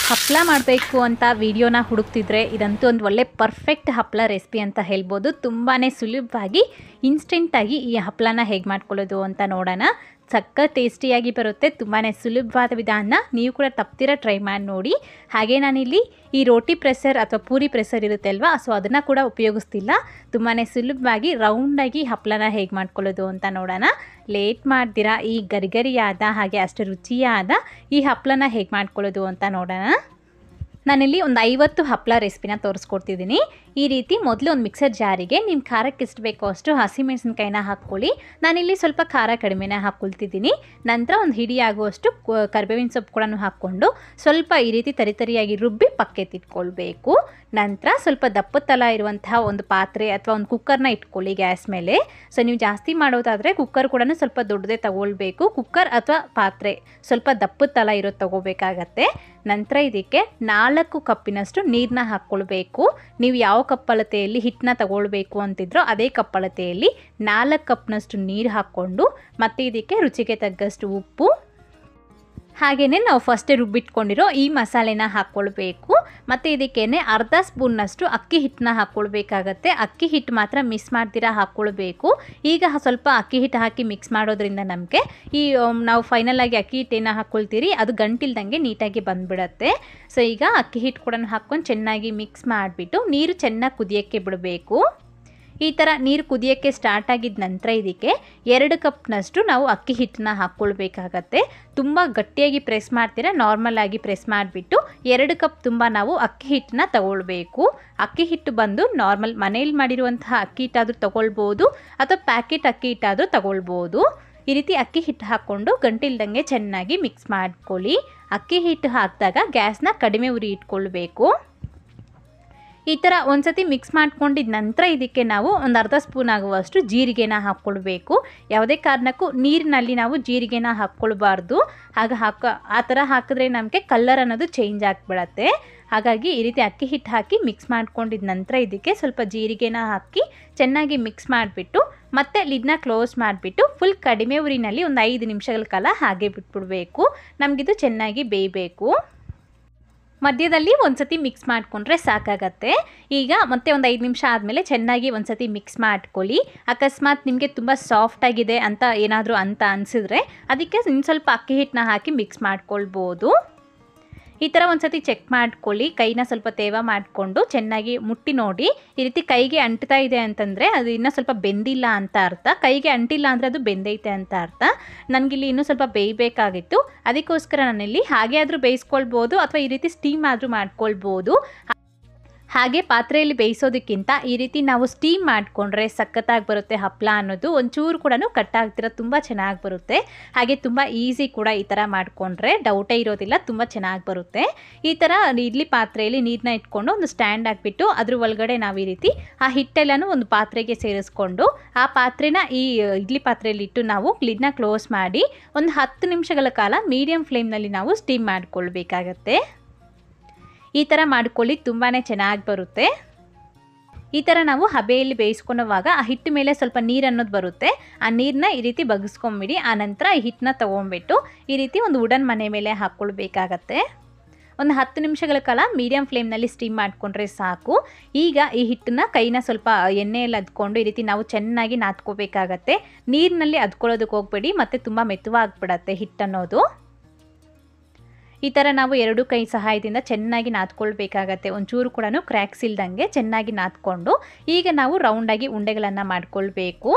ಹಪ್ಪಳ ಮಾಡಬೇಕು ಅಂತ ವಿಡಿಯೋನ ಹುಡುಕ್ತಿದ್ರೆ ಇದಂತೂ ಒಂದು ಒಳ್ಳೆ ಪರ್ಫೆಕ್ಟ್ ಹಪ್ಪಳ ರೆಸಿಪಿ ಅಂತ ಹೇಳ್ಬೋದು. ತುಂಬಾ ಸುಲಭವಾಗಿ ಇನ್ಸ್ಟೆಂಟಾಗಿ ಈ ಹಪ್ಪಳನ ಹೇಗೆ ಮಾಡ್ಕೊಳ್ಳೋದು ಅಂತ ನೋಡೋಣ. ಸಕ್ಕ ಟೇಸ್ಟಿಯಾಗಿ ಬರುತ್ತೆ. ತುಂಬಾ ಸುಲಭವಾದ ವಿಧಾನ. ನೀವು ಕೂಡ ತಪ್ತಿರ ಟ್ರೈ ಮಾಡಿ ನೋಡಿ. ಹಾಗೆ ನಾನಿಲ್ಲಿ ಈ ರೋಟಿ ಪ್ರೆಸರ್ ಅಥವಾ ಪೂರಿ ಪ್ರೆಸರ್ ಇರುತ್ತೆ ಅಲ್ವಾ, ಸೊ ಅದನ್ನು ಕೂಡ ಉಪಯೋಗಿಸ್ತಿಲ್ಲ. ತುಂಬಾ ಸುಲಭವಾಗಿ ರೌಂಡಾಗಿ ಹಪ್ಪಳನ ಹೇಗೆ ಮಾಡ್ಕೊಳ್ಳೋದು ಅಂತ ನೋಡೋಣ. ಲೇಟ್ ಮಾಡ್ದಿರಾ ಈ ಗರಿಗರಿಯಾದ ಹಾಗೆ ಅಷ್ಟು ರುಚಿಯಾದ ಈ ಹಪ್ಪಳನ ಹೇಗೆ ಮಾಡ್ಕೊಳ್ಳೋದು ಅಂತ ನೋಡೋಣ. ನಾನಿಲ್ಲಿ ಒಂದು 50 ಹಪ್ಪಳ ರೆಸಿಪಿನ ತೋರಿಸ್ಕೊಡ್ತಿದ್ದೀನಿ. ಈ ರೀತಿ ಮೊದಲು ಒಂದು ಮಿಕ್ಸರ್ ಜಾರಿಗೆ ನಿಮ್ಮ ಖಾರಕ್ಕೆ ಎಷ್ಟು ಬೇಕೋ ಅಷ್ಟು ಹಸಿಮೆಣಸಿನ್ಕಾಯಿನ ಹಾಕ್ಕೊಳ್ಳಿ. ನಾನಿಲ್ಲಿ ಸ್ವಲ್ಪ ಖಾರ ಕಡಿಮೆನೇ ಹಾಕ್ಕೊಳ್ತಿದ್ದೀನಿ. ನಂತರ ಒಂದು ಹಿಡಿ ಆಗುವಷ್ಟು ಕರಿಬೇವಿನ ಸೊಪ್ಪು ಕೂಡ ಹಾಕ್ಕೊಂಡು ಸ್ವಲ್ಪ ಈ ರೀತಿ ತರಿಯಾಗಿ ರುಬ್ಬಿ ಪಕ್ಕೆತ್ತಿಟ್ಕೊಳ್ಬೇಕು. ನಂತರ ಸ್ವಲ್ಪ ದಪ್ಪ ತಲ ಇರುವಂತಹ ಒಂದು ಪಾತ್ರೆ ಅಥವಾ ಒಂದು ಕುಕ್ಕರ್ನ ಇಟ್ಕೊಳ್ಳಿ ಗ್ಯಾಸ್ ಮೇಲೆ. ಸೊ ನೀವು ಜಾಸ್ತಿ ಮಾಡೋದಾದರೆ ಕುಕ್ಕರ್ ಕೂಡ ಸ್ವಲ್ಪ ದೊಡ್ಡದೇ ತಗೊಳ್ಬೇಕು. ಕುಕ್ಕರ್ ಅಥವಾ ಪಾತ್ರೆ ಸ್ವಲ್ಪ ದಪ್ಪ ತಲ ಇರೋದು ತಗೋಬೇಕಾಗತ್ತೆ. ನಂತರ ಇದಕ್ಕೆ 4 ಕಪ್ಪಿನಷ್ಟು ನೀರನ್ನ ಹಾಕ್ಕೊಳ್ಬೇಕು. ನೀವು ಯಾವ ಕಪ್ಪಳತೆಯಲ್ಲಿ ಹಿಟ್ಟನ್ನ ತಗೊಳ್ಬೇಕು ಅಂತಿದ್ರೋ ಅದೇ ಕಪ್ಪಳತೆಯಲ್ಲಿ 4 ಕಪ್ನಷ್ಟು ನೀರು ಹಾಕ್ಕೊಂಡು ಮತ್ತು ಇದಕ್ಕೆ ರುಚಿಗೆ ತగ్గಷ್ಟು ಉಪ್ಪು, ಹಾಗೆಯೇ ನಾವು ಫಸ್ಟೇ ರುಬ್ಬಿಟ್ಕೊಂಡಿರೋ ಈ ಮಸಾಲೆನ ಹಾಕ್ಕೊಳ್ಬೇಕು. ಮತ್ತು ಇದಕ್ಕೇನೆ ಅರ್ಧ ಸ್ಪೂನ್ನಷ್ಟು ಅಕ್ಕಿ ಹಿಟ್ಟನ್ನ ಹಾಕ್ಕೊಳ್ಬೇಕಾಗತ್ತೆ. ಅಕ್ಕಿ ಹಿಟ್ಟು ಮಾತ್ರ ಮಿಸ್ ಮಾಡ್ತೀರಾ ಹಾಕ್ಕೊಳ್ಬೇಕು. ಈಗ ಸ್ವಲ್ಪ ಅಕ್ಕಿ ಹಿಟ್ಟು ಹಾಕಿ ಮಿಕ್ಸ್ ಮಾಡೋದ್ರಿಂದ ನಮಗೆ ಈ ನಾವು ಫೈನಲ್ ಆಗಿ ಅಕ್ಕಿ ಹಿಟ್ಟೇನ ಹಾಕ್ಕೊಳ್ತೀರಿ ಅದು ಗಂಟಿಲ್ದಂಗೆ ನೀಟಾಗಿ ಬಂದುಬಿಡತ್ತೆ. ಸೊ ಈಗ ಅಕ್ಕಿ ಹಿಟ್ಟು ಕೂಡ ಹಾಕ್ಕೊಂಡು ಚೆನ್ನಾಗಿ ಮಿಕ್ಸ್ ಮಾಡಿಬಿಟ್ಟು ನೀರು ಚೆನ್ನಾಗಿ ಕುದಿಯೋಕ್ಕೆ ಬಿಡಬೇಕು. ಈ ಥರ ನೀರು ಕುದಿಯೋಕ್ಕೆ ಸ್ಟಾರ್ಟ್ ಆಗಿದ್ದ ನಂತರ ಇದಕ್ಕೆ 2 ಕಪ್ನಷ್ಟು ನಾವು ಅಕ್ಕಿ ಹಿಟ್ಟನ್ನ ಹಾಕ್ಕೊಳ್ಬೇಕಾಗತ್ತೆ. ತುಂಬ ಗಟ್ಟಿಯಾಗಿ ಪ್ರೆಸ್ ಮಾಡ್ತೀರಾ, ನಾರ್ಮಲ್ ಆಗಿ ಪ್ರೆಸ್ ಮಾಡಿಬಿಟ್ಟು 2 ಕಪ್ ತುಂಬ ನಾವು ಅಕ್ಕಿ ಹಿಟ್ಟನ್ನ ತಗೊಳ್ಬೇಕು. ಅಕ್ಕಿ ಹಿಟ್ಟು ಬಂದು ನಾರ್ಮಲ್ ಮನೇಲಿ ಮಾಡಿರುವಂತಹ ಅಕ್ಕಿ ಹಿಟ್ಟಾದರೂ ತಗೊಳ್ಬೋದು ಅಥವಾ ಪ್ಯಾಕೆಟ್ ಅಕ್ಕಿ ಹಿಟ್ಟಾದರೂ ತಗೊಳ್ಬೋದು. ಈ ರೀತಿ ಅಕ್ಕಿ ಹಿಟ್ಟು ಹಾಕ್ಕೊಂಡು ಗಂಟಿಲ್ದಂಗೆ ಚೆನ್ನಾಗಿ ಮಿಕ್ಸ್ ಮಾಡ್ಕೊಳ್ಳಿ. ಅಕ್ಕಿ ಹಿಟ್ಟು ಹಾಕಿದಾಗ ಗ್ಯಾಸ್ನ ಕಡಿಮೆ ಉರಿ ಇಟ್ಕೊಳ್ಬೇಕು. ಈ ಥರ ಒಂದು ಸತಿ ಮಿಕ್ಸ್ ಮಾಡ್ಕೊಂಡಿದ್ದ ನಂತರ ಇದಕ್ಕೆ ನಾವು ಒಂದು ಅರ್ಧ ಸ್ಪೂನ್ ಆಗುವಷ್ಟು ಜೀರಿಗೆನ ಹಾಕ್ಕೊಳ್ಬೇಕು. ಯಾವುದೇ ಕಾರಣಕ್ಕೂ ನೀರಿನಲ್ಲಿ ನಾವು ಜೀರಿಗೆನ ಹಾಕ್ಕೊಳ್ಬಾರ್ದು. ಆ ಥರ ಹಾಕಿದ್ರೆ ನಮಗೆ ಕಲರ್ ಅನ್ನೋದು ಚೇಂಜ್ ಆಗಿಬಿಡತ್ತೆ. ಹಾಗಾಗಿ ಈ ರೀತಿ ಅಕ್ಕಿ ಹಿಟ್ಟು ಹಾಕಿ ಮಿಕ್ಸ್ ಮಾಡ್ಕೊಂಡಿದ್ದ ನಂತರ ಇದಕ್ಕೆ ಸ್ವಲ್ಪ ಜೀರಿಗೆನ ಹಾಕಿ ಚೆನ್ನಾಗಿ ಮಿಕ್ಸ್ ಮಾಡಿಬಿಟ್ಟು ಮತ್ತೆ ಲಿಡ್ನ ಕ್ಲೋಸ್ ಮಾಡಿಬಿಟ್ಟು ಫುಲ್ ಕಡಿಮೆ ಉರಿನಲ್ಲಿ ಒಂದು 5 ನಿಮಿಷಗಳ ಕಾಲ ಹಾಗೆ ಬಿಟ್ಬಿಡಬೇಕು. ನಮಗಿದು ಚೆನ್ನಾಗಿ ಬೇಯಬೇಕು. ಮಧ್ಯದಲ್ಲಿ ಒಂದು ಸತಿ ಮಿಕ್ಸ್ ಮಾಡಿಕೊಂಡ್ರೆ ಸಾಕಾಗತ್ತೆ. ಈಗ ಮತ್ತೆ ಒಂದು 5 ನಿಮಿಷ ಆದಮೇಲೆ ಚೆನ್ನಾಗಿ ಒಂದು ಸತಿ ಮಿಕ್ಸ್ ಮಾಡ್ಕೊಳ್ಳಿ. ಅಕಸ್ಮಾತ್ ನಿಮಗೆ ತುಂಬ ಸಾಫ್ಟ್ ಆಗಿದೆ ಅಂತ ಏನಾದರೂ ಅಂತ ಅನಿಸಿದ್ರೆ ಅದಕ್ಕೆ ಇನ್ನು ಸ್ವಲ್ಪ ಅಕ್ಕಿ ಹಿಟ್ಟನ್ನ ಹಾಕಿ ಮಿಕ್ಸ್ ಮಾಡ್ಕೊಳ್ಬೋದು. ಈ ಥರ ಒಂದು ಸತಿ ಚೆಕ್ ಮಾಡ್ಕೊಳ್ಳಿ. ಕೈನ ಸ್ವಲ್ಪ ತೇವ ಮಾಡಿಕೊಂಡು ಚೆನ್ನಾಗಿ ಮುಟ್ಟಿ ನೋಡಿ. ಈ ರೀತಿ ಕೈಗೆ ಅಂಟ್ತಾ ಇದೆ ಅಂತಂದರೆ ಅದು ಇನ್ನೂ ಸ್ವಲ್ಪ ಬೆಂದಿಲ್ಲ ಅಂತ ಅರ್ಥ. ಕೈಗೆ ಅಂಟಿಲ್ಲ ಅಂದರೆ ಅದು ಬೆಂದೈತೆ ಅಂತ ಅರ್ಥ. ನನಗಿಲ್ಲಿ ಇನ್ನೂ ಸ್ವಲ್ಪ ಬೇಯಬೇಕಾಗಿತ್ತು. ಅದಕ್ಕೋಸ್ಕರ ನಾನಿಲ್ಲಿ ಹಾಗೆ ಆದರೂ ಬೇಯಿಸ್ಕೊಳ್ಬೋದು ಅಥವಾ ಈ ರೀತಿ ಸ್ಟೀಮ್ ಆದರೂ ಮಾಡ್ಕೊಳ್ಬೋದು. ಹಾಗೆ ಪಾತ್ರೆಯಲ್ಲಿ ಬೇಯಿಸೋದಕ್ಕಿಂತ ಈ ರೀತಿ ನಾವು ಸ್ಟೀಮ್ ಮಾಡಿಕೊಂಡ್ರೆ ಸಖತ್ತಾಗಿ ಬರುತ್ತೆ ಹಪ್ಪಳ ಅನ್ನೋದು. ಒಂಚೂರು ಕೂಡ ಕಟ್ಟಾಗ್ತಿರೋ ತುಂಬ ಚೆನ್ನಾಗಿ ಬರುತ್ತೆ. ಹಾಗೆ ತುಂಬ ಈಸಿ ಕೂಡ ಈ ಥರ ಮಾಡಿಕೊಂಡ್ರೆ ಡೌಟೇ ಇರೋದಿಲ್ಲ, ತುಂಬ ಚೆನ್ನಾಗಿ ಬರುತ್ತೆ. ಈ ಥರ ಇಡ್ಲಿ ಪಾತ್ರೆಯಲ್ಲಿ ನೀರನ್ನ ಇಟ್ಕೊಂಡು ಒಂದು ಸ್ಟ್ಯಾಂಡ್ ಹಾಕ್ಬಿಟ್ಟು ಅದ್ರ ಒಳಗಡೆ ನಾವು ಈ ರೀತಿ ಆ ಹಿಟ್ಟೆಲ್ಲನೂ ಒಂದು ಪಾತ್ರೆಗೆ ಸೇರಿಸ್ಕೊಂಡು ಆ ಪಾತ್ರೆನ ಈ ಇಡ್ಲಿ ಪಾತ್ರೆಯಲ್ಲಿ ಇಟ್ಟು ನಾವು ಲಿಡ್ನ ಕ್ಲೋಸ್ ಮಾಡಿ ಒಂದು 10 ನಿಮಿಷಗಳ ಕಾಲ ಮೀಡಿಯಮ್ ಫ್ಲೇಮ್ನಲ್ಲಿ ನಾವು ಸ್ಟೀಮ್ ಮಾಡಿಕೊಳ್ಬೇಕಾಗತ್ತೆ. ಈ ಥರ ಮಾಡ್ಕೊಳ್ಳಿ, ತುಂಬಾ ಚೆನ್ನಾಗಿ ಬರುತ್ತೆ. ಈ ಥರ ನಾವು ಹಬೆಯಲ್ಲಿ ಬೇಯಿಸ್ಕೊಳ್ಳುವಾಗ ಆ ಹಿಟ್ಟು ಮೇಲೆ ಸ್ವಲ್ಪ ನೀರು ಅನ್ನೋದು ಬರುತ್ತೆ. ಆ ನೀರನ್ನ ಈ ರೀತಿ ಬಗ್ಗಿಸ್ಕೊಂಬಿಡಿ. ಆನಂತರ ಈ ಹಿಟ್ಟನ್ನ ತೊಗೊಂಡ್ಬಿಟ್ಟು ಈ ರೀತಿ ಒಂದು ವುಡನ್ ಮನೆ ಮೇಲೆ ಹಾಕ್ಕೊಳ್ಬೇಕಾಗತ್ತೆ. ಒಂದು 10 ನಿಮಿಷಗಳ ಕಾಲ ಮೀಡಿಯಮ್ ಫ್ಲೇಮ್ನಲ್ಲಿ ಸ್ಟೀಮ್ ಮಾಡಿಕೊಂಡ್ರೆ ಸಾಕು. ಈಗ ಈ ಹಿಟ್ಟನ್ನ ಕೈನ ಸ್ವಲ್ಪ ಎಣ್ಣೆಯಲ್ಲಿ ಅದ್ಕೊಂಡು ಈ ರೀತಿ ನಾವು ಚೆನ್ನಾಗಿ ನಾದ್ಕೋಬೇಕಾಗತ್ತೆ. ನೀರಿನಲ್ಲಿ ಅದ್ಕೊಳ್ಳೋದಕ್ಕೆ ಹೋಗಬೇಡಿ, ಮತ್ತು ತುಂಬ ಮೆತ್ತವಾಗ್ಬಿಡತ್ತೆ ಹಿಟ್ಟನ್ನೋದು. ಈ ಥರ ನಾವು 2 ಕೈ ಸಹಾಯದಿಂದ ಚೆನ್ನಾಗಿ ನಾದ್ಕೊಳ್ಬೇಕಾಗತ್ತೆ. ಒಂಚೂರು ಕೂಡ ಕ್ರ್ಯಾಕ್ಸ್ ಇಲ್ದಂಗೆ ಚೆನ್ನಾಗಿ ನಾದ್ಕೊಂಡು ಈಗ ನಾವು ರೌಂಡಾಗಿ ಉಂಡೆಗಳನ್ನು ಮಾಡ್ಕೊಳ್ಬೇಕು.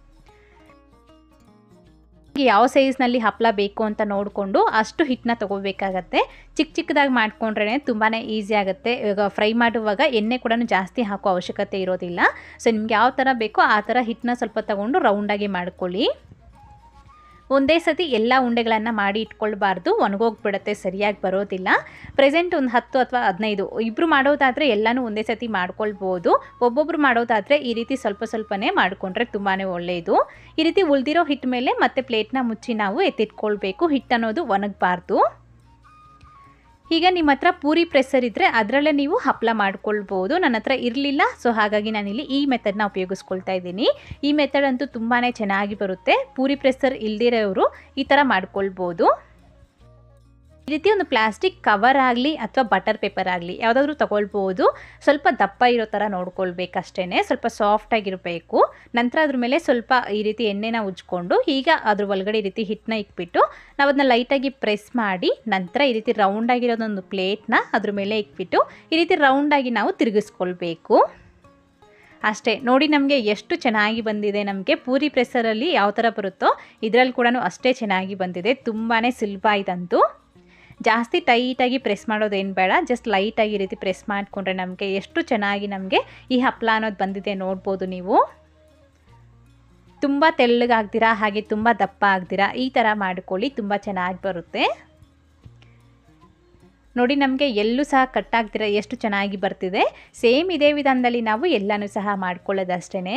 ಯಾವ ಸೈಜ್ನಲ್ಲಿ ಹಪ್ಪಳ ಬೇಕು ಅಂತ ನೋಡಿಕೊಂಡು ಅಷ್ಟು ಹಿಟ್ಟನ್ನ ತೊಗೋಬೇಕಾಗತ್ತೆ. ಚಿಕ್ಕದಾಗಿ ಮಾಡ್ಕೊಂಡ್ರೆ ತುಂಬಾ ಈಸಿ ಆಗುತ್ತೆ. ಇವಾಗ ಫ್ರೈ ಮಾಡುವಾಗ ಎಣ್ಣೆ ಕೂಡ ಜಾಸ್ತಿ ಹಾಕೋ ಅವಶ್ಯಕತೆ ಇರೋದಿಲ್ಲ. ಸೊ ನಿಮ್ಗೆ ಯಾವ ಥರ ಬೇಕೋ ಆ ಥರ ಹಿಟ್ಟನ್ನ ಸ್ವಲ್ಪ ತಗೊಂಡು ರೌಂಡಾಗಿ ಮಾಡ್ಕೊಳ್ಳಿ. ಒಂದೇ ಸತಿ ಎಲ್ಲ ಉಂಡೆಗಳನ್ನು ಮಾಡಿ ಇಟ್ಕೊಳ್ಬಾರ್ದು, ಒಣಗೋಗ್ಬಿಡುತ್ತೆ, ಸರಿಯಾಗಿ ಬರೋದಿಲ್ಲ. ಪ್ರೆಸೆಂಟ್ ಒಂದು 10 ಅಥವಾ 15 ಇಬ್ಬರು ಮಾಡೋದಾದರೆ ಎಲ್ಲನೂ ಒಂದೇ ಸತಿ ಮಾಡ್ಕೊಳ್ಬೋದು. ಒಬ್ಬೊಬ್ಬರು ಮಾಡೋದಾದರೆ ಈ ರೀತಿ ಸ್ವಲ್ಪ ಸ್ವಲ್ಪನೇ ಮಾಡಿಕೊಂಡ್ರೆ ತುಂಬಾ ಒಳ್ಳೆಯದು. ಈ ರೀತಿ ಉಳಿದಿರೋ ಹಿಟ್ಟು ಮೇಲೆ ಮತ್ತೆ ಪ್ಲೇಟ್ನ ಮುಚ್ಚಿ ನಾವು ಎತ್ತಿಟ್ಕೊಳ್ಬೇಕು. ಹಿಟ್ಟನ್ನೋದು ಒಣಗಬಾರ್ದು. ಈಗ ನಿಮ್ಮ ಹತ್ರ ಪೂರಿ ಪ್ರೆಸರ್ ಇದ್ದರೆ ಅದರಲ್ಲೇ ನೀವು ಹಪ್ಪಳ ಮಾಡ್ಕೊಳ್ಬೋದು. ನನ್ನ ಹತ್ರ ಇರಲಿಲ್ಲ, ಸೊ ಹಾಗಾಗಿ ನಾನಿಲ್ಲಿ ಈ ಮೆಥಡ್ನ ಉಪಯೋಗಿಸ್ಕೊಳ್ತಾ ಇದ್ದೀನಿ. ಈ ಮೆಥಡ್ ಅಂತೂ ತುಂಬಾ ಚೆನ್ನಾಗಿ ಬರುತ್ತೆ. ಪೂರಿ ಪ್ರೆಸರ್ ಇಲ್ದಿರೋರು ಈ ಥರ ಮಾಡ್ಕೊಳ್ಬೋದು. ಈ ರೀತಿ ಒಂದು ಪ್ಲಾಸ್ಟಿಕ್ ಕವರ್ ಆಗಲಿ ಅಥವಾ ಬಟರ್ ಪೇಪರ್ ಆಗಲಿ ಯಾವುದಾದ್ರೂ ತೊಗೊಳ್ಬೋದು. ಸ್ವಲ್ಪ ದಪ್ಪ ಇರೋ ಥರ ನೋಡ್ಕೊಳ್ಬೇಕಷ್ಟೇ, ಸ್ವಲ್ಪ ಸಾಫ್ಟಾಗಿರಬೇಕು. ನಂತರ ಅದ್ರ ಮೇಲೆ ಸ್ವಲ್ಪ ಈ ರೀತಿ ಎಣ್ಣೆನ ಉಜ್ಕೊಂಡು ಈಗ ಅದ್ರ ಒಳಗಡೆ ಈ ರೀತಿ ಹಿಟ್ಟನ್ನ ಇಕ್ಬಿಟ್ಟು ನಾವು ಅದನ್ನ ಲೈಟಾಗಿ ಪ್ರೆಸ್ ಮಾಡಿ ನಂತರ ಈ ರೀತಿ ರೌಂಡಾಗಿರೋದೊಂದು ಪ್ಲೇಟ್ನ ಅದ್ರ ಮೇಲೆ ಇಕ್ಬಿಟ್ಟು ಈ ರೀತಿ ರೌಂಡಾಗಿ ನಾವು ತಿರುಗಿಸ್ಕೊಳ್ಬೇಕು. ಅಷ್ಟೇ ನೋಡಿ, ನಮಗೆ ಎಷ್ಟು ಚೆನ್ನಾಗಿ ಬಂದಿದೆ. ನಮಗೆ ಪೂರಿ ಪ್ರೆಸ್ಸರಲ್ಲಿ ಯಾವ ಥರ ಬರುತ್ತೋ ಇದರಲ್ಲಿ ಕೂಡ ಅಷ್ಟೇ ಚೆನ್ನಾಗಿ ಬಂದಿದೆ. ತುಂಬಾ ಸುಲಭ ಇದಂತೂ. ಜಾಸ್ತಿ ಟೈಟಾಗಿ ಪ್ರೆಸ್ ಮಾಡೋದೇನು ಬೇಡ, ಜಸ್ಟ್ ಲೈಟಾಗಿ ಈ ರೀತಿ ಪ್ರೆಸ್ ಮಾಡಿಕೊಂಡ್ರೆ ನಮಗೆ ಎಷ್ಟು ಚೆನ್ನಾಗಿ ನಮಗೆ ಈ ಹಪ್ಪಳ ಅನ್ನೋದು ಬಂದಿದೆ ನೋಡ್ಬೋದು ನೀವು. ತುಂಬ ತೆಳ್ಳಗಾಗ್ದಿರಾ ಹಾಗೆ ತುಂಬ ದಪ್ಪ ಆಗ್ದಿರಾ ಈ ಥರ ಮಾಡ್ಕೊಳ್ಳಿ, ತುಂಬ ಚೆನ್ನಾಗಿ ಬರುತ್ತೆ ನೋಡಿ. ನಮಗೆ ಎಲ್ಲೂ ಸಹ ಕಟ್ಟಾಗ್ದಿರ ಎಷ್ಟು ಚೆನ್ನಾಗಿ ಬರ್ತಿದೆ. ಸೇಮ್ ಇದೇ ವಿಧಾನದಲ್ಲಿ ನಾವು ಎಲ್ಲನೂ ಸಹ ಮಾಡ್ಕೊಳ್ಳೋದಷ್ಟೇ.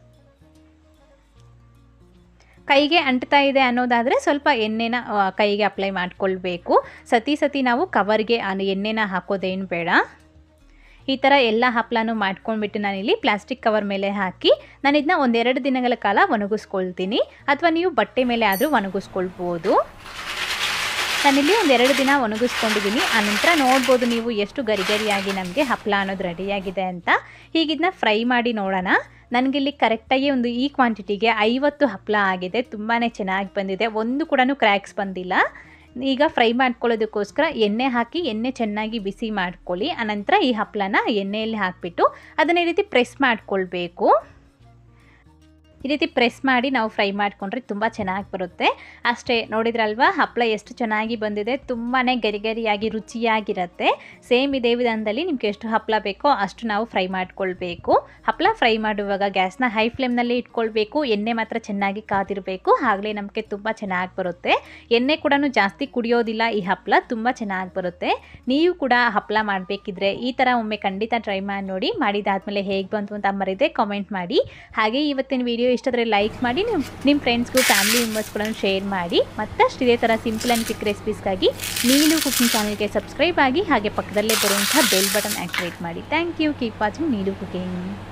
ಕೈಗೆ ಅಂಟ್ತಾ ಇದೆ ಅನ್ನೋದಾದರೆ ಸ್ವಲ್ಪ ಎಣ್ಣೆನ ಕೈಗೆ ಅಪ್ಲೈ ಮಾಡ್ಕೊಳ್ಬೇಕು. ಸತಿ ನಾವು ಕವರ್ಗೆ ಎಣ್ಣೆನ ಹಾಕೋದೇನು ಬೇಡ. ಈ ಥರ ಎಲ್ಲ ಹಪ್ಪಳನೂ ಮಾಡ್ಕೊಂಡ್ಬಿಟ್ಟು ನಾನಿಲ್ಲಿ ಪ್ಲಾಸ್ಟಿಕ್ ಕವರ್ ಮೇಲೆ ಹಾಕಿ ನಾನು ಇದನ್ನ 1-2 ದಿನಗಳ ಕಾಲ ಒಣಗಿಸ್ಕೊಳ್ತೀನಿ, ಅಥವಾ ನೀವು ಬಟ್ಟೆ ಮೇಲೆ ಆದರೂ ಒಣಗಿಸ್ಕೊಳ್ಬೋದು. ನಾನಿಲ್ಲಿ 1-2 ದಿನ ಒಣಗಿಸ್ಕೊಂಡಿದ್ದೀನಿ. ಆನಂತರ ನೋಡ್ಬೋದು ನೀವು ಎಷ್ಟು ಗರಿಗರಿಯಾಗಿ ನಮಗೆ ಹಪ್ಪಳ ಅನ್ನೋದು ರೆಡಿಯಾಗಿದೆ ಅಂತ. ಹೀಗಿದನ್ನ ಫ್ರೈ ಮಾಡಿ ನೋಡೋಣ. ನನಗಿಲ್ಲಿ ಕರೆಕ್ಟಾಗಿ ಒಂದು ಈ ಕ್ವಾಂಟಿಟಿಗೆ 50 ಹಪ್ಪಳ ಆಗಿದೆ. ತುಂಬಾ ಚೆನ್ನಾಗಿ ಬಂದಿದೆ, ಒಂದು ಕೂಡ ಕ್ರ್ಯಾಕ್ಸ್ ಬಂದಿಲ್ಲ. ಈಗ ಫ್ರೈ ಮಾಡ್ಕೊಳ್ಳೋದಕ್ಕೋಸ್ಕರ ಎಣ್ಣೆ ಹಾಕಿ ಎಣ್ಣೆ ಚೆನ್ನಾಗಿ ಬಿಸಿ ಮಾಡ್ಕೊಳ್ಳಿ. ಆನಂತರ ಈ ಹಪ್ಪಳನ ಎಣ್ಣೆಯಲ್ಲಿ ಹಾಕಿಬಿಟ್ಟು ಅದನ್ನು ಈ ರೀತಿ ಪ್ರೆಸ್ ಮಾಡ್ಕೊಳ್ಬೇಕು. ಈ ರೀತಿ ಪ್ರೆಸ್ ಮಾಡಿ ನಾವು ಫ್ರೈ ಮಾಡಿಕೊಂಡ್ರೆ ತುಂಬ ಚೆನ್ನಾಗಿ ಬರುತ್ತೆ. ಅಷ್ಟೇ ನೋಡಿದ್ರಲ್ವಾ ಹಪ್ಪಳ ಎಷ್ಟು ಚೆನ್ನಾಗಿ ಬಂದಿದೆ. ತುಂಬಾ ಗರಿಗರಿಯಾಗಿ ರುಚಿಯಾಗಿರುತ್ತೆ. ಸೇಮ್ ಇದೇ ವಿಧಾನದಲ್ಲಿ ನಿಮ್ಗೆ ಎಷ್ಟು ಹಪ್ಪಳ ಬೇಕೋ ಅಷ್ಟು ನಾವು ಫ್ರೈ ಮಾಡ್ಕೊಳ್ಬೇಕು. ಹಪ್ಪಳ ಫ್ರೈ ಮಾಡುವಾಗ ಗ್ಯಾಸ್ನ ಹೈ ಫ್ಲೇಮ್ನಲ್ಲಿ ಇಟ್ಕೊಳ್ಬೇಕು. ಎಣ್ಣೆ ಮಾತ್ರ ಚೆನ್ನಾಗಿ ಕಾದಿರಬೇಕು, ಆಗಲೇ ನಮಗೆ ತುಂಬ ಚೆನ್ನಾಗಿ ಬರುತ್ತೆ. ಎಣ್ಣೆ ಕೂಡ ಜಾಸ್ತಿ ಕುಡಿಯೋದಿಲ್ಲ ಈ ಹಪ್ಪಳ, ತುಂಬ ಚೆನ್ನಾಗಿ ಬರುತ್ತೆ. ನೀವು ಕೂಡ ಹಪ್ಪಳ ಮಾಡಬೇಕಿದ್ರೆ ಈ ಥರ ಒಮ್ಮೆ ಖಂಡಿತ ಟ್ರೈ ಮಾಡಿ ನೋಡಿ. ಮಾಡಿದಾದ್ಮೇಲೆ ಹೇಗೆ ಬಂತು ಅಂತ ಮರೀದೆ ಕಾಮೆಂಟ್ ಮಾಡಿ. ಹಾಗೆ ಇವತ್ತಿನ ವಿಡಿಯೋ ಇಷ್ಟಾದರೆ ಲೈಕ್ ಮಾಡಿ, ನಿಮ್ಮ ಫ್ರೆಂಡ್ಸ್ಗೂ ಫ್ಯಾಮಿಲಿ ಮೆಂಬರ್ಸ್ಗಳನ್ನು ಶೇರ್ ಮಾಡಿ. ಮತ್ತಷ್ಟು ಇದೇ ಥರ ಸಿಂಪಲ್ ಆ್ಯಂಡ್ ಕ್ವಿಕ್ ರೆಸಿಪೀಸ್ಗಾಗಿ ನೀನು ಕುಕಿಂಗ್ ಚಾನಲ್ಗೆ ಸಬ್ಸ್ಕ್ರೈಬ್ ಆಗಿ ಹಾಗೆ ಪಕ್ಕದಲ್ಲೇ ಬರುವಂಥ ಬೆಲ್ ಬಟನ್ ಆಕ್ಟಿವೇಟ್ ಮಾಡಿ. Thank you. ಕೀಪ್ ವಾಚಿಂಗ್ ನೀನು ಕುಕಿಂಗ್.